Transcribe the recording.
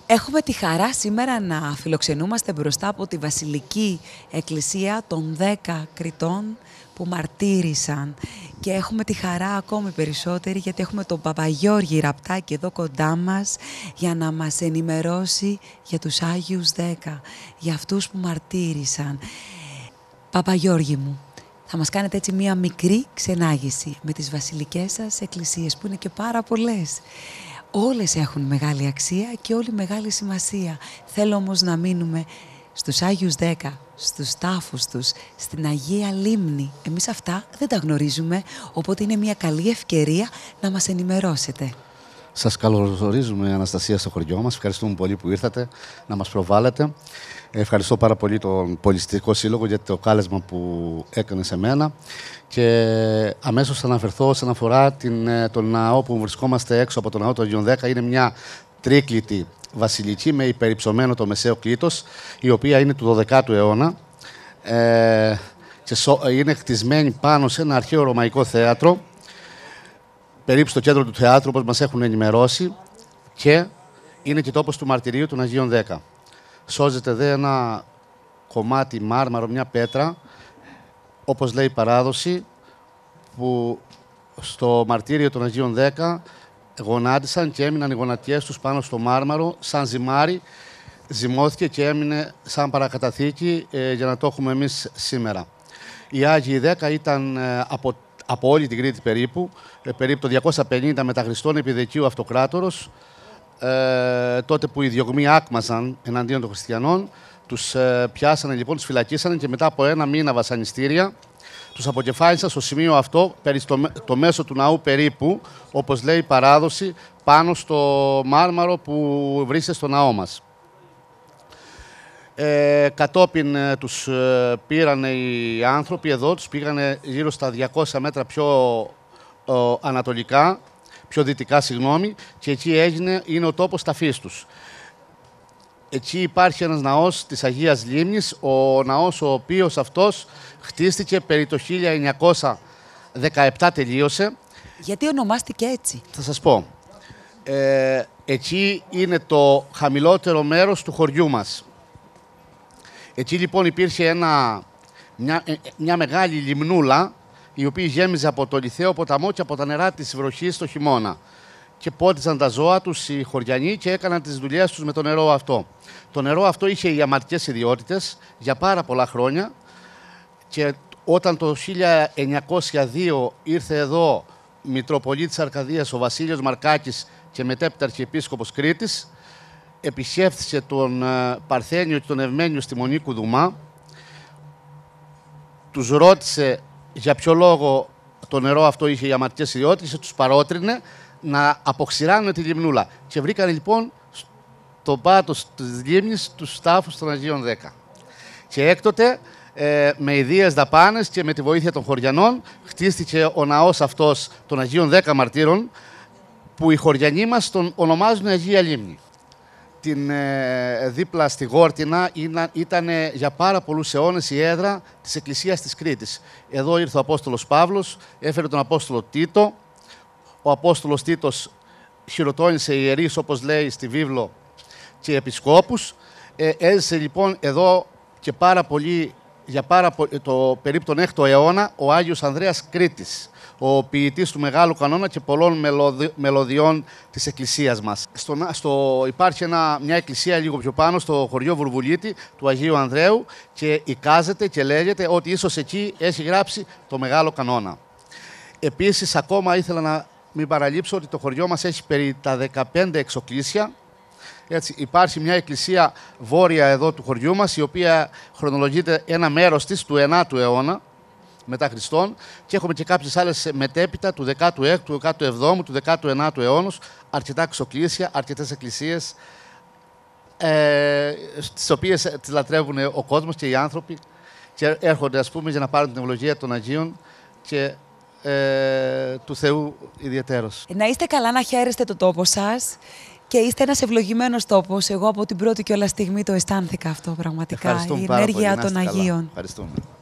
Έχουμε τη χαρά σήμερα να φιλοξενούμαστε μπροστά από τη Βασιλική Εκκλησία των 10 Κρητών που μαρτύρησαν. Και έχουμε τη χαρά ακόμη περισσότερη γιατί έχουμε τον Παπαγιώργη Ραπτάκη εδώ κοντά μας για να μας ενημερώσει για τους Άγιους 10, για αυτούς που μαρτύρησαν. Παπαγιώργη μου, θα μας κάνετε έτσι μία μικρή ξενάγηση με τις βασιλικές σας εκκλησίες που είναι και πάρα πολλές. Όλες έχουν μεγάλη αξία και όλη μεγάλη σημασία. Θέλω όμως να μείνουμε στους Άγιους 10, στους τάφους τους, στην Αγία Λίμνη. Εμείς αυτά δεν τα γνωρίζουμε, οπότε είναι μια καλή ευκαιρία να μας ενημερώσετε. Σας καλωσορίζουμε, Αναστασία, στο χωριό μας. Ευχαριστούμε πολύ που ήρθατε να μας προβάλλετε. Ευχαριστώ πάρα πολύ τον Πολιτιστικό Σύλλογο για το κάλεσμα που έκανε σε μένα. Και αμέσως θα αναφερθώ όσον αφορά τον ναό που βρισκόμαστε έξω από τον ναό των Αγίων 10. Είναι μια τρίκλητη βασιλική με υπερυψωμένο το μεσαίο κλήτος, η οποία είναι του 12ου αιώνα. Και είναι χτισμένη πάνω σε ένα αρχαίο ρωμαϊκό θέατρο, περίπου στο κέντρο του θεάτρου, όπως μας έχουν ενημερώσει, και είναι και τόπος του μαρτυρίου των Αγίων 10. Σώζεται δε ένα κομμάτι μάρμαρο, μια πέτρα, όπως λέει η παράδοση, που στο μαρτύριο των Αγίων 10 γονάτισαν και έμειναν οι γονατιές τους πάνω στο μάρμαρο, σαν ζυμάρι, ζυμώθηκε και έμεινε σαν παρακαταθήκη για να το έχουμε εμείς σήμερα. Οι Άγιοι 10 ήταν από όλη την Κρήτη περίπου το 250 μετά Χριστόν, επί Δεκίου Αυτοκράτορος, τότε που οι διωγμοί άκμαζαν εναντίον των χριστιανών. Τους πιάσανε λοιπόν, τους φυλακίσανε και μετά από ένα μήνα βασανιστήρια τους αποκεφάλισαν στο σημείο αυτό, περί το μέσο του ναού περίπου, όπως λέει η παράδοση, πάνω στο μάρμαρο που βρίσκεται στο ναό μας. Κατόπιν τους πήρανε οι άνθρωποι εδώ, τους πήγανε γύρω στα 200 μέτρα πιο ανατολικά, πιο δυτικά, συγγνώμη, και εκεί είναι ο τόπος ταφής τους. Εκεί υπάρχει ένας ναός της Αγίας Λίμνης, ο ναός ο οποίος αυτός χτίστηκε περί το 1917 τελείωσε. Γιατί ονομάστηκε έτσι? Θα σας πω. Εκεί είναι το χαμηλότερο μέρος του χωριού μας. Εκεί λοιπόν υπήρχε μια μεγάλη λιμνούλα, η οποία γέμιζε από το Λιθαίο ποταμό και από τα νερά της βροχής το χειμώνα. Και πότιζαν τα ζώα τους οι χωριανοί και έκαναν τις δουλειές τους με το νερό αυτό. Το νερό αυτό είχε ιαματικές ιδιότητες για πάρα πολλά χρόνια, και όταν το 1902 ήρθε εδώ Μητροπολίτης Αρκαδίας ο Βασίλειος Μαρκάκης και μετέπειτα Αρχιεπίσκοπος Κρήτης, επισκέφθηκε τον Παρθένιο και τον Ευμένιο στη Μονή Κουδουμά, τους ρώτησε για ποιο λόγο το νερό αυτό είχε ιαματικές ιδιότητες και τους παρότρινε να αποξηράνουν τη λιμνούλα. Και βρήκαν λοιπόν στον πάτο της λίμνης τους τάφους των Αγίων 10. Και έκτοτε, με ιδίες δαπάνες και με τη βοήθεια των χωριανών, χτίστηκε ο ναός αυτός των Αγίων 10 Μαρτύρων, που οι χωριανοί μας τον ονομάζουν Αγία Λίμνη. Δίπλα στη Γόρτινα ήταν για πάρα πολλούς αιώνες η έδρα της Εκκλησίας της Κρήτης. Εδώ ήρθε ο Απόστολος Παύλος, έφερε τον Απόστολο Τίτο. Ο Απόστολος Τίτος χειροτώνησε ιερείς, όπως λέει στη βίβλο, και επισκόπους. Έζησε λοιπόν εδώ και περίπου τον 6ο αιώνα ο Άγιος Ανδρέας Κρήτης, ο ποιητής του Μεγάλου Κανόνα και πολλών μελωδιών της Εκκλησίας μας. Υπάρχει μια εκκλησία λίγο πιο πάνω, στο χωριό Βουρβουλίτη του Αγίου Ανδρέου, και εικάζεται και λέγεται ότι ίσως εκεί έχει γράψει το Μεγάλο Κανόνα. Επίσης, ακόμα ήθελα να μην παραλείψω ότι το χωριό μας έχει περί τα 15 εξοκλήσια. Έτσι, υπάρχει μια εκκλησία βόρεια εδώ του χωριού μας, η οποία χρονολογείται ένα μέρος της του 9ου αιώνα μετά Χριστόν, και έχουμε και κάποιες άλλες μετέπειτα του 16ου, του 17ου, του 19ου αιώνος, αρκετά εξοκλήσια, αρκετές εκκλησίες, τις οποίες τις λατρεύουν ο κόσμος και οι άνθρωποι και έρχονται, ας πούμε, για να πάρουν την ευλογία των Αγίων και του Θεού ιδιαιτέρως. Να είστε καλά, να χαίρεστε το τόπο σας και είστε ένας ευλογημένος τόπος. Εγώ από την πρώτη κιόλας στιγμή το αισθάνθηκα αυτό πραγματικά. Ευχαριστούμε η πάρα ενέργεια πολύ. των Αγίων. Ευχαριστούμε.